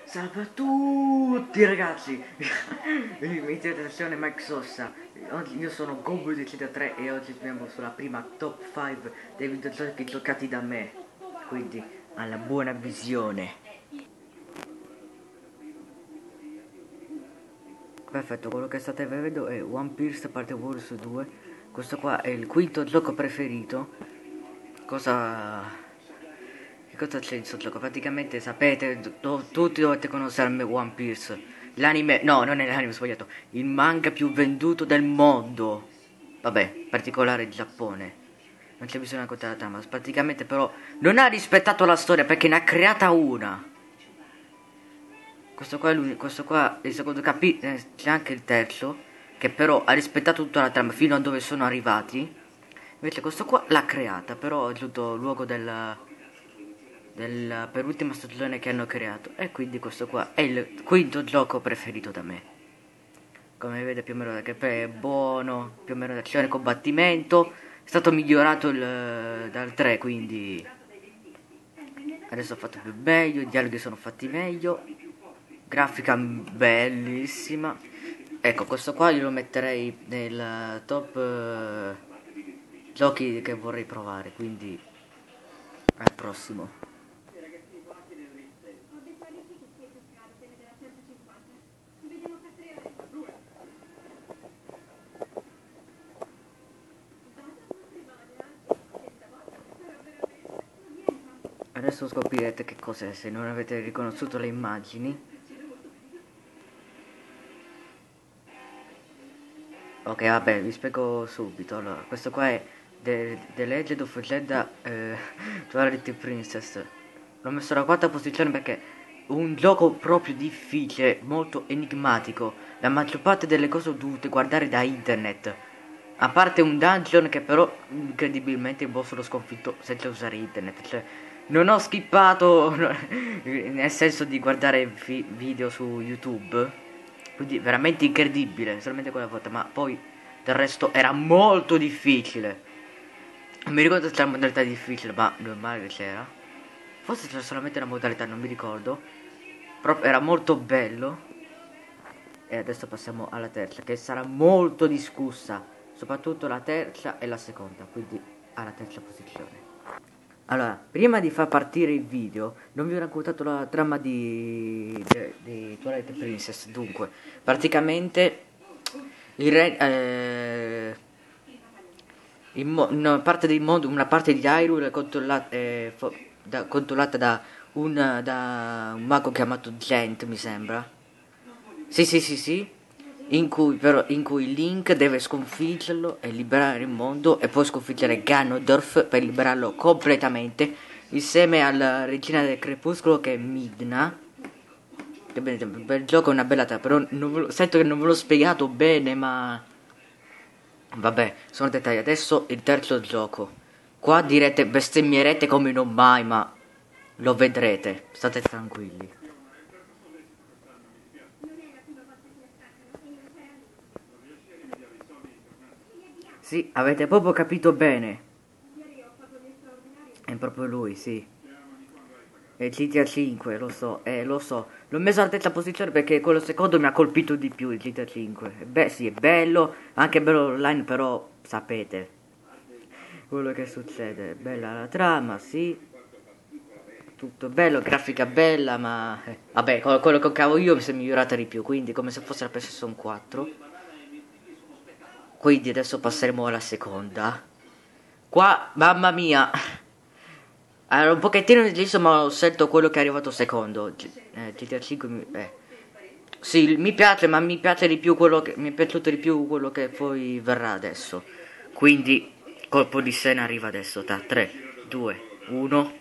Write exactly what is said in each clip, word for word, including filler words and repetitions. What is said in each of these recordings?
Salve a tutti ragazzi. Inizio attenzione Mike Sossa. Oggi io sono Gobu di Cita tre e oggi siamo sulla prima top cinque dei videogiochi giocati da me. Quindi alla buona visione. Perfetto, quello che state vedendo è One Piece Parte Wars due. Questo qua è il quinto gioco preferito. Cosa... Che cosa c'è in questo gioco? Praticamente sapete, do, tutti dovete conoscere One Piece. L'anime, no, non è l'anime, ho sbagliato. Il manga più venduto del mondo. Vabbè, in particolare il Giappone. Non c'è bisogno di raccontare la trama. Praticamente però non ha rispettato la storia perché ne ha creata una. Questo qua è l'unico, questo qua è il secondo capitolo, eh, c'è anche il terzo, che però ha rispettato tutta la trama fino a dove sono arrivati. Invece questo qua l'ha creata, però è giunto luogo del... Della penultima stagione che hanno creato, e quindi questo qua è il quinto gioco preferito da me. Come vede più o meno che è buono, più o meno d'azione e combattimento, è stato migliorato il, dal tre, quindi adesso ho fatto più meglio, i dialoghi sono fatti meglio, grafica bellissima. Ecco, questo qua io lo metterei nel top uh, giochi che vorrei provare, quindi al prossimo. Adesso scoprirete che cos'è se non avete riconosciuto le immagini. Ok, vabbè, vi spiego subito. Allora, questo qua è The, The Legend of Zelda eh, Twilight Princess. L'ho messo alla quarta posizione perché è un gioco proprio difficile, molto enigmatico. La maggior parte delle cose ho dovute guardare da internet. A parte un dungeon che però incredibilmente il boss l'ho sconfitto senza usare internet. Cioè, non ho skippato nel senso di guardare vi video su YouTube. Quindi veramente incredibile, solamente quella volta. Ma poi del resto era molto difficile. Non mi ricordo se c'era una modalità difficile, ma normale che c'era. Forse c'era solamente una modalità, non mi ricordo. Però era molto bello. E adesso passiamo alla terza, che sarà molto discussa. Soprattutto la terza e la seconda, quindi alla terza posizione. Allora, prima di far partire il video, non vi ho raccontato la trama di, di, di Twilight Princess. Dunque, praticamente il re, eh, in mo, no, parte del mondo, una parte di Hyrule è controllata, eh, da, controllata da, un, da un mago chiamato Gent, mi sembra. Sì, sì, sì, sì. In cui però in cui Link deve sconfiggerlo e liberare il mondo e poi sconfiggere Ganondorf per liberarlo completamente insieme alla regina del crepuscolo che è Midna. Che bene, il bel gioco è una bella trama, però non ve lo, sento che non ve l'ho spiegato bene, ma vabbè, sono dettagli. Adesso il terzo gioco. Qua direte, bestemmierete come non mai, ma lo vedrete, state tranquilli. Sì, avete proprio capito bene. È proprio lui, sì. È G T A cinque, lo so, eh, lo so. L'ho messo alla terza posizione perché quello secondo mi ha colpito di più, il G T A cinque. Beh, sì, è bello, anche bello online, però sapete quello che succede. Bella la trama, sì. Tutto bello, grafica bella, ma... Eh, vabbè, quello che cavo io mi si è migliorata di più, quindi come se fosse la PlayStation quattro. Quindi adesso passeremo alla seconda. Qua, mamma mia, era un pochettino indeciso, ma ho scelto quello che è arrivato secondo. G- eh, G T A cinque mi, eh. Sì, mi piace, ma mi piace di più quello che mi è piaciuto di più quello che poi verrà adesso. Quindi colpo di scena arriva adesso. Da tre, due, uno.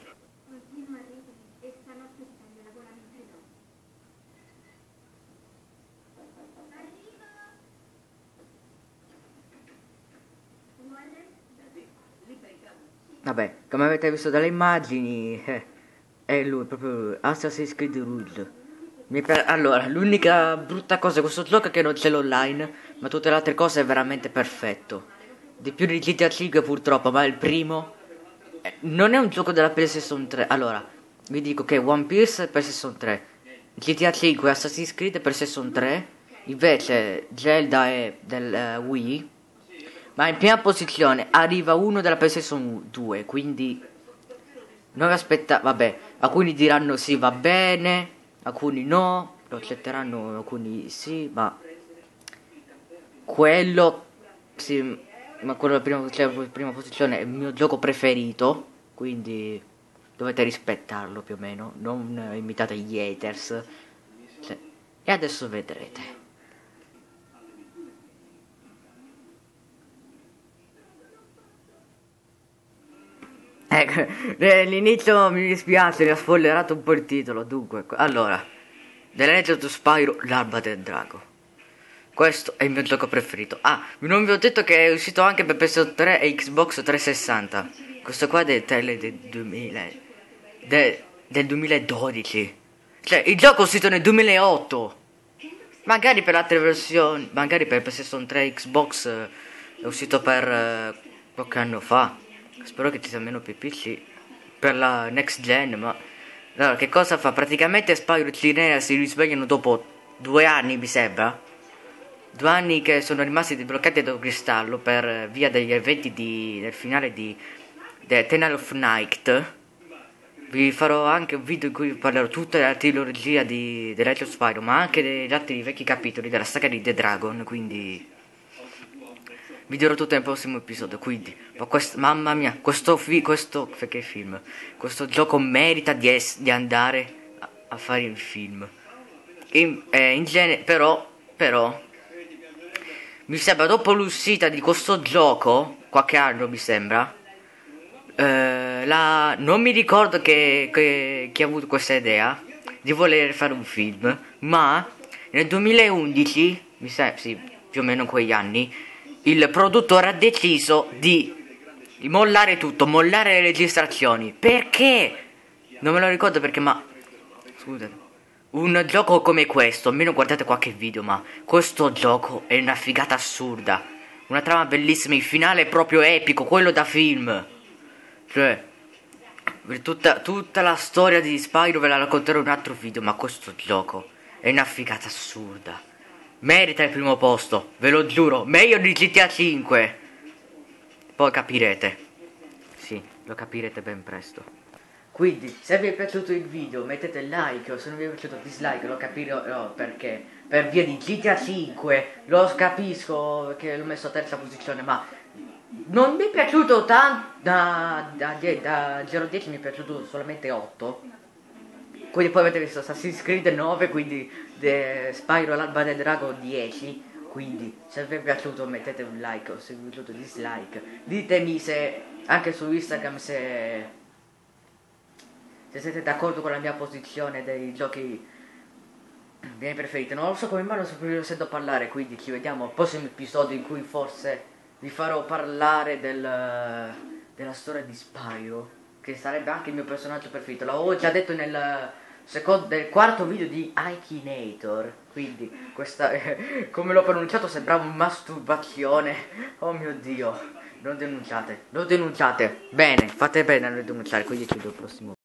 Vabbè, come avete visto dalle immagini, eh, è lui, proprio lui, Assassin's Creed Rouge. Mi pi- allora, l'unica brutta cosa di questo gioco è che non c'è l'online, ma tutte le altre cose è veramente perfetto. Di più di G T A cinque purtroppo, ma il primo eh, non è un gioco della PlayStation tre. Allora, vi dico che One Piece è PlayStation tre, G T A cinque, Assassin's Creed e PlayStation tre. Invece Zelda è del uh, Wii. Ma in prima posizione arriva uno della PlayStation due, quindi non aspetta, vabbè, alcuni diranno sì va bene, alcuni no, lo accetteranno, alcuni sì, ma quello sì, ma quello della prima, cioè, prima posizione è il mio gioco preferito, quindi dovete rispettarlo più o meno, non imitate gli haters, cioè, e adesso vedrete. Ecco, all'inizio mi dispiace, mi ha spoilerato un po' il titolo, dunque, allora, The Legend of Spyro, l'alba del drago. Questo è il mio gioco preferito. Ah, non vi ho detto che è uscito anche per P S tre e Xbox trecentosessanta. Questo qua è del tele del duemila, de, del duemiladodici. Cioè, il gioco è uscito nel duemilaotto. Magari per altre versioni, magari per PlayStation tre e Xbox eh, è uscito per eh, qualche anno fa. Spero che ci sia almeno per P C, per la next gen, ma allora che cosa fa? Praticamente Spyro e Cinea si risvegliano dopo due anni, mi sembra. Due anni che sono rimasti bloccati da un cristallo per via degli eventi di, del finale di The Eternal of Night. Vi farò anche un video in cui parlerò tutta la trilogia di The Legend of Spyro, ma anche degli altri vecchi capitoli della saga di The Dragon, quindi vi dirò tutto nel prossimo episodio. Quindi, ma quest, mamma mia, questo, fi, questo che film, questo gioco merita di, es, di andare a, a fare il film. In, eh, in genere, però, però, mi sembra dopo l'uscita di questo gioco, qualche anno mi sembra, eh, la, non mi ricordo che, che, chi ha avuto questa idea di voler fare un film, ma nel duemilaundici, mi sembra, sì, più o meno in quegli anni, il produttore ha deciso di, di mollare tutto, mollare le registrazioni. Perché? Non me lo ricordo perché, ma scusate. Un gioco come questo, almeno guardate qualche video, ma questo gioco è una figata assurda. Una trama bellissima, il finale è proprio epico, quello da film. Cioè, tutta, tutta la storia di Spyro ve la racconterò in un altro video, ma questo gioco è una figata assurda. Merita il primo posto, ve lo giuro, meglio di G T A cinque. Poi capirete. Sì, lo capirete ben presto. Quindi, se vi è piaciuto il video, mettete like, o se non vi è piaciuto dislike, lo capirò perché. Per via di G T A cinque, lo capisco che l'ho messo a terza posizione, ma non mi è piaciuto tanto, da, da, da zero a dieci mi è piaciuto solamente otto. Quindi poi avete visto Assassin's Creed nove, quindi The Spyro l'alba del drago dieci. Quindi se vi è piaciuto mettete un like, o se vi è piaciuto dislike. Ditemi se, anche su Instagram, se... se siete d'accordo con la mia posizione dei giochi miei preferiti. Non lo so come mai non lo sento parlare, quindi ci vediamo al prossimo episodio in cui forse vi farò parlare del, della storia di Spyro, che sarebbe anche il mio personaggio preferito. L'avevo già detto nel, secondo, nel quarto video di Akinator, quindi questa, eh, come l'ho pronunciato sembrava un masturbazione. Oh mio Dio, non denunciate, non denunciate. Bene, fate bene a non denunciare, quindi ci vedo al prossimo